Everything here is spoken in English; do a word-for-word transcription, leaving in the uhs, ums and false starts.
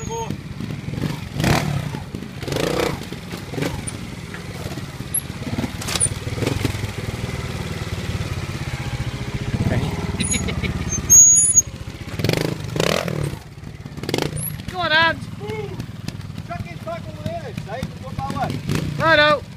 boa. Go on, Hans. Chuck in fucking legs, eh? What about what? Righto.